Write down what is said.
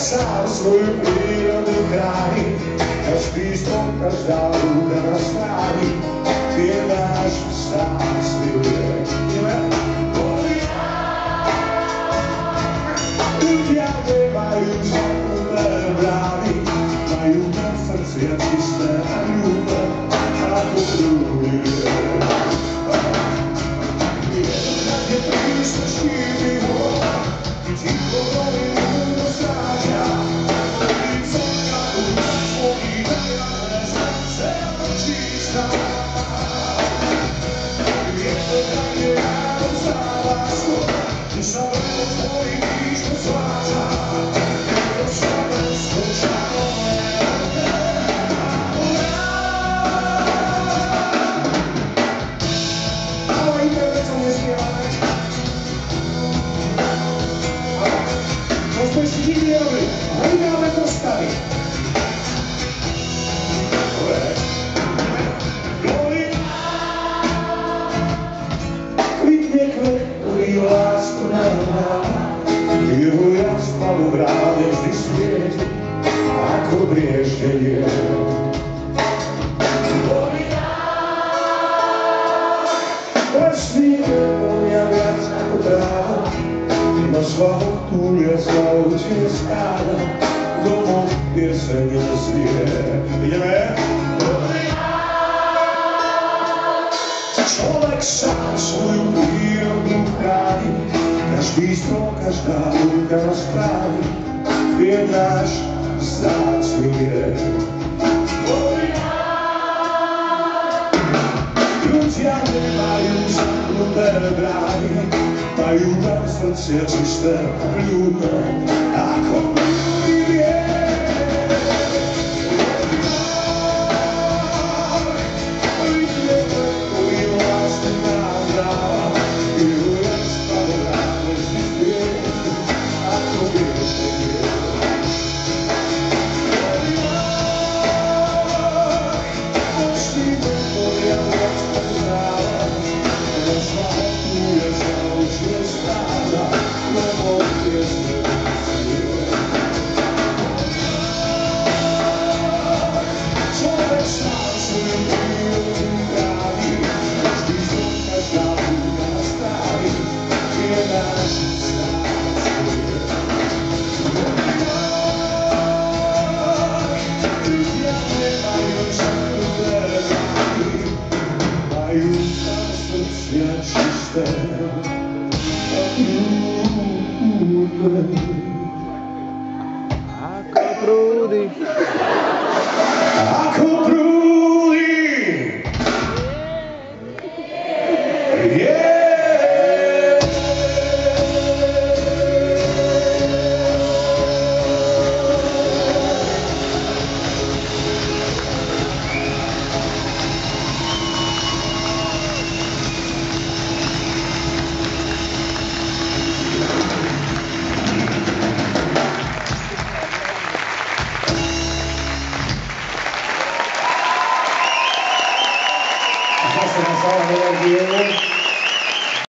sám svoju prírodu chráni, každý strom, každá rúda na stráni, je náš vzácny liek. Ľudia nemajú zamknuté brány, majú na srdcia čisté a ľúbe, ako druhý liek. Je príslušný výhod, ticho volí do strážia, slnka už spomínajú srdce čistá. Je to tak, že ráno stáva skôr, že sa veľa tvorí píško sváča, to Slovensko čarové. Ale internetom neznievame. To sme si nikdy nerobili, hľadáme postavy. Kvitne kvet, ktorý lásku nahrá, jeho jasná vo bráne vždy svieti, ako brieždenie. Lesný vonia viac ako tráva, na svahoch túlia sa učie stáda, domov pieseň nesvie. Ideme? Človek sám svoju prírodu chráni, každý strom, každá lúka na stráni, je náš vzácny liek. Ľudia nemajú zamknuté brány, majú na srdcia čisté a ľúbe, ako prvý liek. Ako prúdy. Ako prúdy. Zase na sále energie.